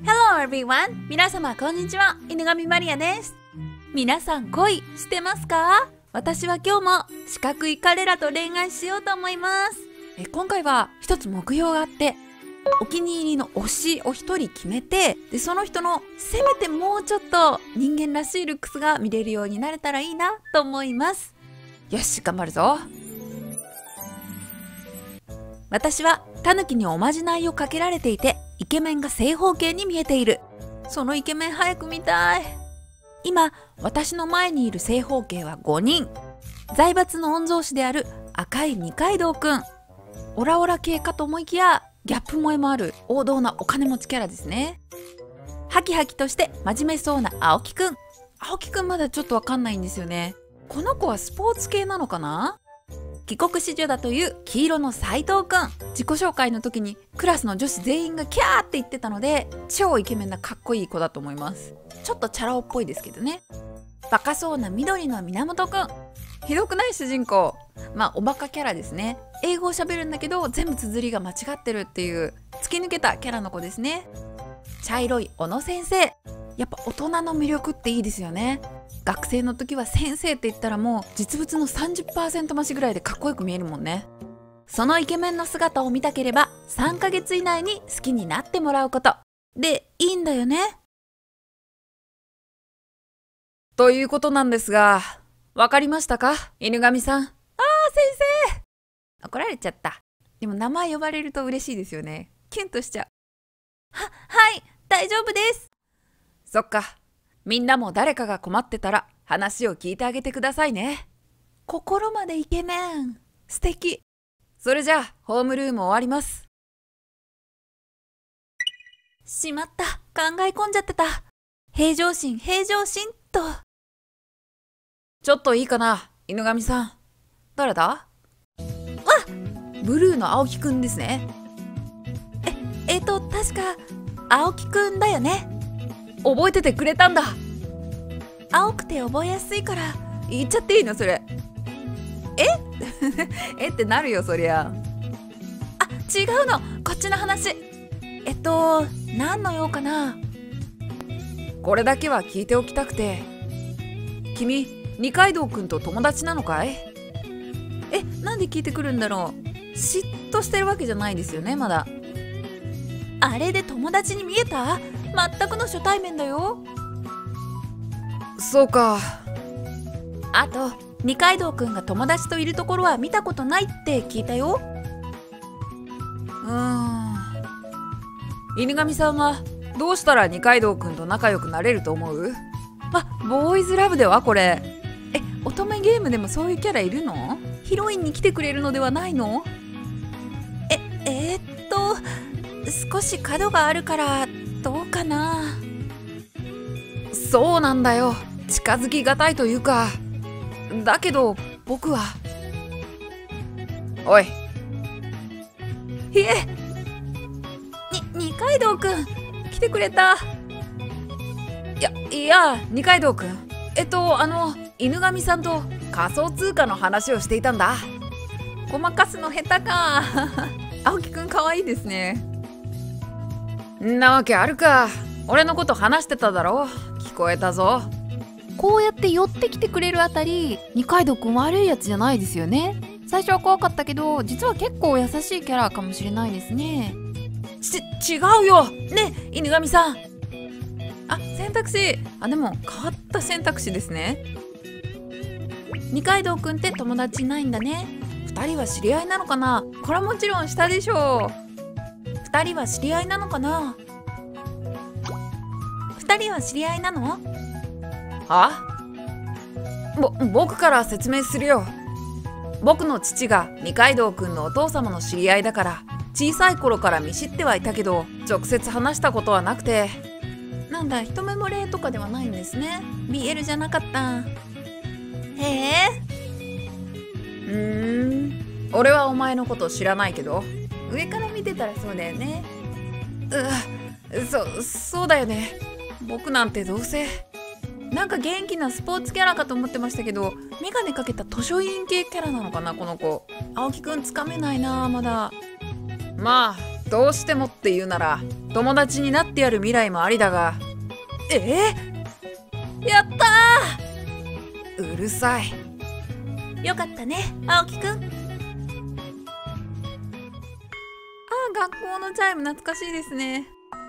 Hello everyone! 皆様こんにちは。犬神マリアです。皆さん恋してますか？私は今日も四角い彼らと恋愛しようと思います。今回は一つ目標があって、お気に入りの推しを一人決めて、でその人のせめてもうちょっと人間らしいルックスが見れるようになれたらいいなと思います。よし、頑張るぞ。私はタヌキにおまじないをかけられていて、イケメンが正方形に見えている。そのイケメン早く見たい。今私の前にいる正方形は5人。財閥の御曹司である赤い二階堂くん、オラオラ系かと思いきやギャップ萌えもある王道なお金持ちキャラですね。ハキハキとして真面目そうな青木くん。青木くんまだちょっとわかんないんですよね。この子はスポーツ系なのかな。帰国子女だという黄色の斉藤くん。自己紹介の時にクラスの女子全員がキャーって言ってたので、超イケメンなかっこいい子だと思います。ちょっとチャラ男っぽいですけどね。バカそうな緑の源くん。ひどくない主人公。おバカキャラですね。英語を喋るんだけど全部綴りが間違ってるっていう突き抜けたキャラの子ですね。茶色い小野先生。やっぱ大人の魅力っていいですよね。学生の時は先生って言ったらもう実物の 30% 増しぐらいでかっこよく見えるもんね。そのイケメンの姿を見たければ3ヶ月以内に好きになってもらうことでいいんだよね。ということなんですが、わかりましたか、犬神さん。先生、怒られちゃった。でも名前呼ばれると嬉しいですよね。キュンとしちゃう。はい、大丈夫です。そっか。みんなも誰かが困ってたら話を聞いてあげてくださいね。心までイケメン。素敵。それじゃあホームルーム終わります。しまった。考え込んじゃってた。平常心と。ちょっといいかな、犬神さん。誰だ？ブルーの青木くんですね。確か青木くんだよね。覚えててくれたんだ。青くて覚えやすいから言っちゃっていいのそれ。ってなるよそりゃ。違うの、こっちの話。何の用かな。これだけは聞いておきたくて。君二階堂くんと友達なのかい？なんで聞いてくるんだろう。嫉妬してるわけじゃないですよね、まだ。あれで友達に見えた？全くの初対面だよ。そうか。あと二階堂くんが友達といるところは見たことないって聞いたよ。犬神さんはどうしたら二階堂くんと仲良くなれると思う？ボーイズラブではこれ。乙女ゲームでもそういうキャラいるの？ヒロインに来てくれるのではないの？少し角があるからどうかな。そうなんだよ。近づきがたいというか。だけど僕は。おい。二階堂くん来てくれた。いや二階堂くん、犬神さんと仮想通貨の話をしていたんだ。ごまかすの下手か。青木くんかわいいですね。んなわけあるか。俺のこと話してただろ。聞こえたぞ。こうやって寄ってきてくれるあたり、二階堂くん悪いやつじゃないですよね。最初は怖かったけど実は結構優しいキャラかもしれないですね。違うよね、犬神さん。選択肢。でも変わった選択肢ですね。二階堂くんって友達いないんだね。2人は知り合いなのかな。これはもちろんしたでしょう。2人は知り合いなのかな。2人は知り合いなの？僕から説明するよ。僕の父が二階堂くんのお父様の知り合いだから、小さい頃から見知ってはいたけど直接話したことはなくて。なんだ、一目惚れとかではないんですね。 BL じゃなかった。俺はお前のこと知らないけど、上から見てたらそうだよね。そうだよね。僕なんてどうせ。なんか元気なスポーツキャラかと思ってましたけど、メガネかけた図書委員系キャラなのかなこの子。青木くんつかめないなまだ。 どうしてもって言うなら友達になってやる未来もありだが。 やったうるさい。 ー。よかったね、青木くん。学校のチャイム懐かしいですね。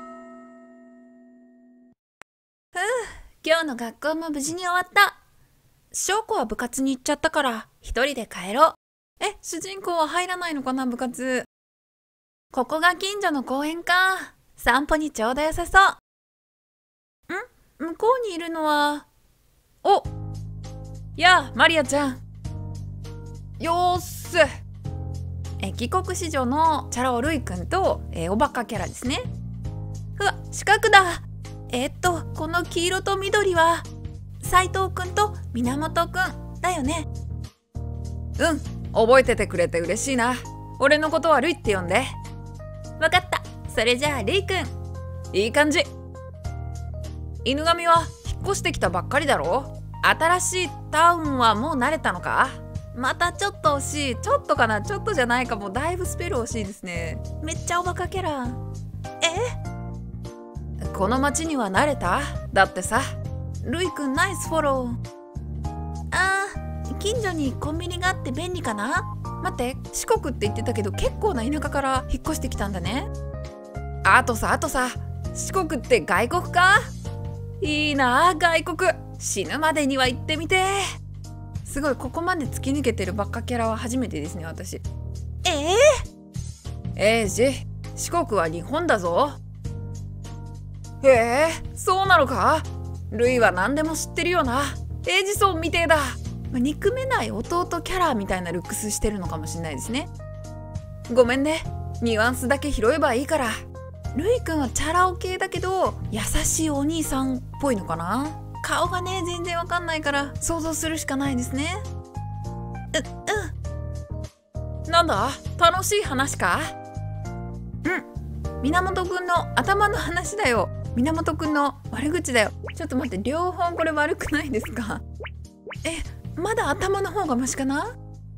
今日の学校も無事に終わった。翔子は部活に行っちゃったから一人で帰ろう。主人公は入らないのかな、部活。ここが近所の公園か。散歩にちょうど良さそう。向こうにいるのは、 やあマリアちゃん。よーっす。 帰国子女のチャラ男ルイくんと、おバカキャラですね。うわ、四角だ。この黄色と緑は斉藤くんと源くんだよね。 覚えててくれて嬉しいな。俺のことはルイって呼んで。 わかった。それじゃあルイくん。 いい感じ。犬神は引っ越してきたばっかりだろ。新しいタウンはもう慣れたのか。 またちょっと惜しい。ちょっとかな、ちょっとじゃないかも。だいぶスペル惜しいですね。めっちゃおバカキャラ。 この町には慣れた？だってさ。 ルイくんナイスフォロー。近所にコンビニがあって便利かな。待って、四国って言ってたけど結構な田舎から引っ越してきたんだね。 あとさ四国って外国か。いいな外国。死ぬまでには行ってみて。 すごい、ここまで突き抜けてるバカキャラは初めてですね、私。 四国は日本だぞ。そうなのか。ルイは何でも知ってるよな。エイジソンみてえだ。 憎めない弟キャラみたいなルックスしてるのかもしれないですね。 ごめんね、ニュアンスだけ拾えばいいから。 ルイくんはチャラ男系だけど優しいお兄さんっぽいのかな。顔がね全然わかんないから想像するしかないですね。 なんだ、楽しい話か。 源くんの頭の話だよ。源くんの悪口だよ。ちょっと待って、両方これ悪くないですか。まだ頭の方がマシかな。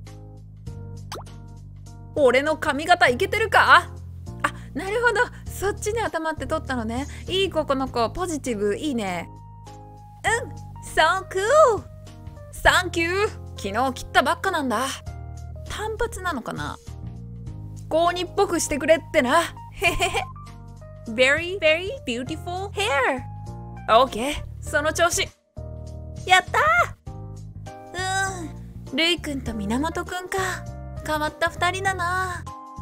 俺の髪型いけてるか。 なるほど、そっちに頭って取ったのね。いい子、この子ポジティブ。いいね。So cool。 サンキュー。昨日切ったばっかなんだ。 単発なのかな。 高2っぽくしてくれってな。 Very very beautiful hair。 OK、 その調子。 やったー。ルイくんと源くんか。変わった2人だな。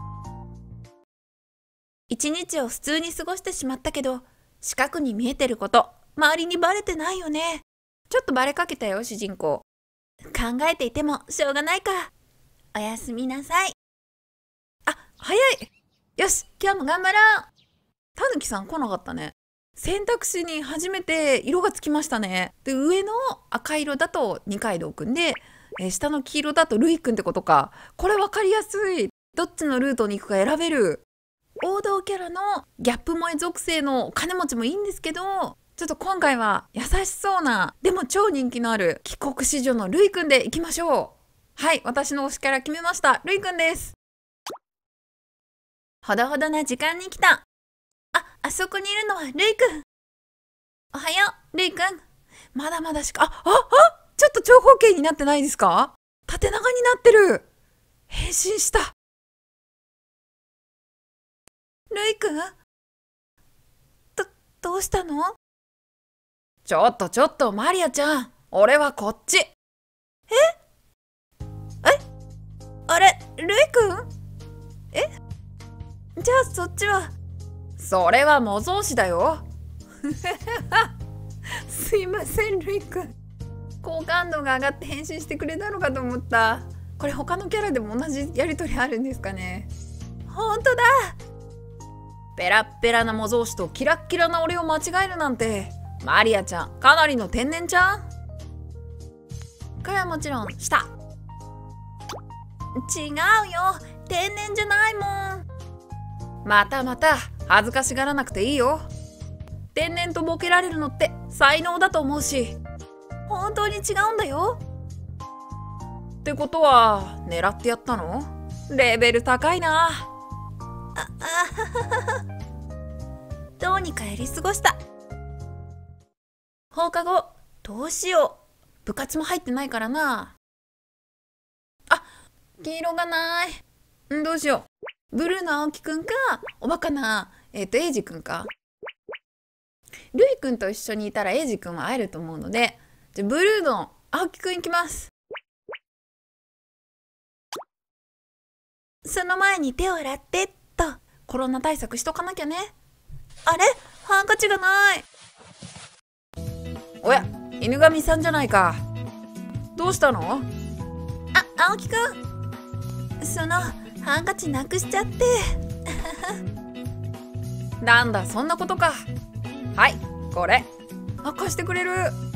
一日を普通に過ごしてしまったけど、四角に見えてること周りにバレてないよね。ちょっとバレかけたよ、主人公。考えていてもしょうがないか。おやすみなさい。 早い。よし、今日も頑張ろう。たぬきさん来なかったね。選択肢に初めて色がつきましたね。で、上の赤色だと二階堂くんで、下の黄色だとルイくんってことか。これ分かりやすい。どっちのルートに行くか選べる。王道キャラのギャップ萌え属性のお金持ちもいいんですけど、ちょっと今回は優しそうな、でも超人気のある帰国子女のルイくんでいきましょう。はい、私の推しキャラ決めました。ルイくんです。 ほどほどな時間に来た。あそこにいるのはルイくん。おはよう、ルイくん。 まだまだしか、ちょっと長方形になってないですか？縦長になってる。変身した。 ルイくん？どうしたの？ ちょっとマリアちゃん。俺はこっち。 あれ、ルイくん？じゃあそっちは？ それは模造紙だよ。 すいません、ルイくん。好感度が上がって変身してくれたのかと思った。これ他のキャラでも同じやりとりあるんですかね。ほんとだ。 ペラッペラな模造紙とキラッキラな俺を間違えるなんて、マリアちゃんかなりの天然ちゃん。 これはもちろん下。違うよ、天然じゃないもん。 また恥ずかしがらなくていいよ。天然とボケられるのって才能だと思うし。 本当に違うんだよ。 ってことは狙ってやったの？レベル高いな。 どうにかやり過ごした。放課後どうしよう。部活も入ってないからな。あ、黄色がない。どうしよう。ブルーの青木くんか、おバカなエイジくんか。ルイくんと一緒にいたらエイジくんは会えると思うので、じゃあブルーの青木くんいきます。その前に手を洗ってっと。コロナ対策しとかなきゃね。あれ、ハンカチがない。おや、犬神さんじゃないか。どうしたの？青木くん、そのハンカチなくしちゃってなんだ、そんなことか。はい、これ貸してくれる？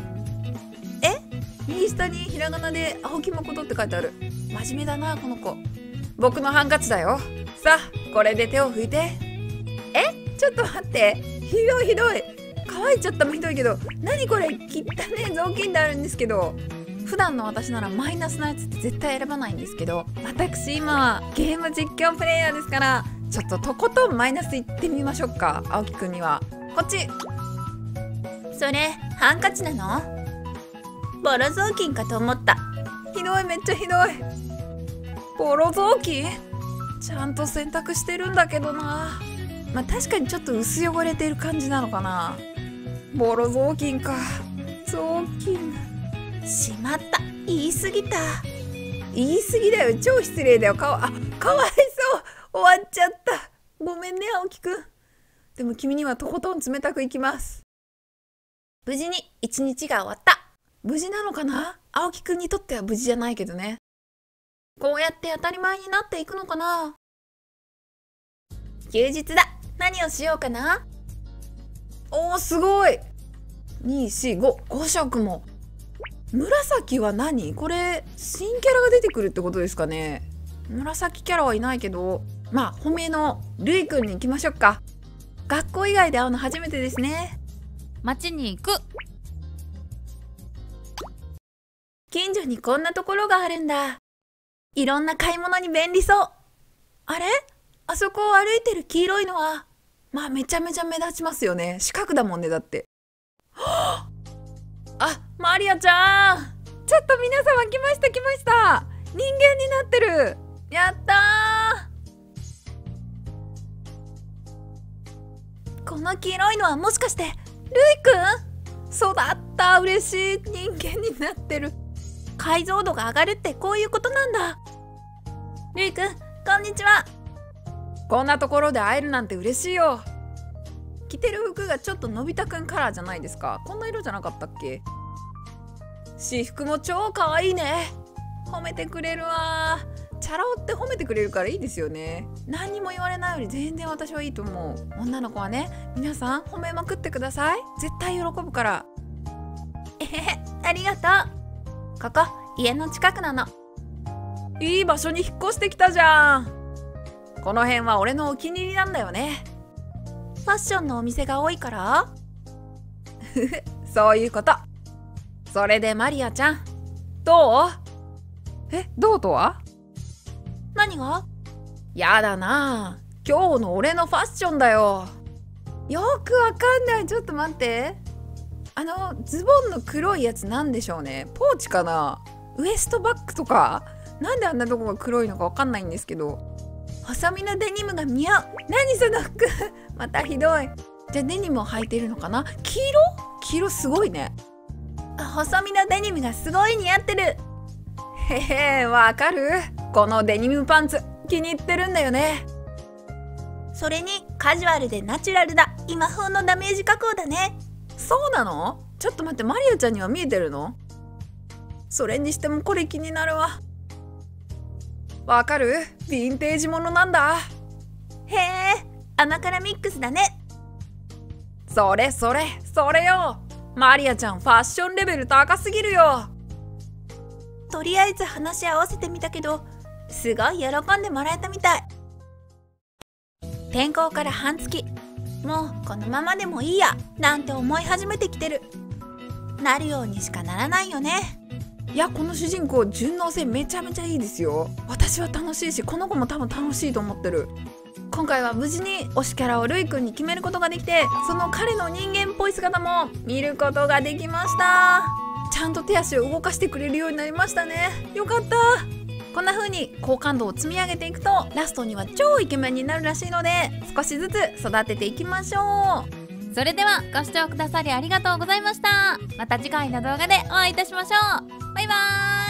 右下にひらがなで青木誠って書いてある。真面目だなこの子。僕のハンカチだよ。さあ、これで手を拭いて。ちょっと待って、ひどいひどい。乾いちゃったもひどいけど、何これ、汚ね雑巾であるんですけど。普段の私ならマイナスなやつって絶対選ばないんですけど、私今はゲーム実況プレイヤーですから、ちょっととことんマイナスいってみましょうか。青木くんにはこっち。それハンカチなの？ボロ雑巾かと思った。ひどい、めっちゃひどい。ボロ雑巾？ちゃんと洗濯してるんだけどな。まあ確かにちょっと薄汚れてる感じなのかな。ボロ雑巾か。雑巾。しまった。言い過ぎた。言い過ぎだよ。超失礼だよ。かわいそう。終わっちゃった。ごめんね、青木くん。でも君にはとことん冷たくいきます。無事に一日が終わった。無事なのかな？青木くんにとっては無事じゃないけどね。こうやって当たり前になっていくのかな。休日だ。何をしようかな。おー、すごい。2、4、5、5色も。紫は何？これ新キャラが出てくるってことですかね。紫キャラはいないけど、まあ本命のルイくんに行きましょうか。学校以外で会うの初めてですね。 街に行く。 近所にこんなところがあるんだ。いろんな買い物に便利そう。あれ？あそこを歩いてる黄色いのは、まあめちゃめちゃ目立ちますよね。四角だもんね、だって。あ、マリアちゃん。ちょっと皆様来ました来ました。人間になってる。やったー。この黄色いのはもしかしてルイくん？そうだった。嬉しい。人間になってる。解像度が上がるってこういうことなんだ。ルイくん、こんにちは。こんなところで会えるなんて嬉しいよ。着てる服がちょっとのび太くんカラーじゃないですか。こんな色じゃなかったっけ？私服も超かわいいね。褒めてくれるわ。チャラ男って褒めてくれるからいいですよね。何にも言われないより全然私はいいと思う。女の子はね、皆さん褒めまくってください。絶対喜ぶから。ありがとう。ここ家の近くなの。いい場所に引っ越してきたじゃん。この辺は俺のお気に入りなんだよね。ファッションのお店が多いからそういうこと。それでマリアちゃん、どう？どうとは？何が？やだな。今日の俺のファッションだよ。よくわかんない。ちょっと待って。ズボンの黒いやつなんでしょうね。ポーチかな？ウエストバッグとか？なんであんなとこが黒いのかわかんないんですけど。細身のデニムが似合う。何その服またひどい。じゃあデニムを履いてるのかな。黄色すごいね。細身のデニムがすごい似合ってる。へへ、わかる？このデニムパンツ気に入ってるんだよね。それにカジュアルでナチュラルだ。今風のダメージ加工だね。そうなの？ちょっと待って、マリアちゃんには見えてるの？それにしてもこれ気になるわ。わかる？ヴィンテージものなんだ。へえ、甘辛ミックスだね。それよ。マリアちゃんファッションレベル高すぎるよ。とりあえず話し合わせてみたけど、すごい喜んでもらえたみたい。転校から半月、もうこのままでもいいやなんて思い始めてきてる。なるようにしかならないよね。いや、この主人公順応性めちゃめちゃいいですよ。私は楽しいし、この子も多分楽しいと思ってる。 今回は無事に推しキャラをルイくんに決めることができて、その彼の人間っぽい姿も見ることができました。ちゃんと手足を動かしてくれるようになりましたね。よかった。こんな風に好感度を積み上げていくとラストには超イケメンになるらしいので、少しずつ育てていきましょう。 それではご視聴くださりありがとうございました。また次回の動画でお会いいたしましょう。バイバーイ。